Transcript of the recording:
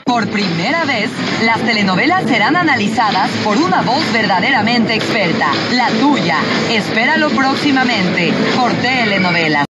Por primera vez, las telenovelas serán analizadas por una voz verdaderamente experta, la tuya. Espéralo próximamente por Telenovelas.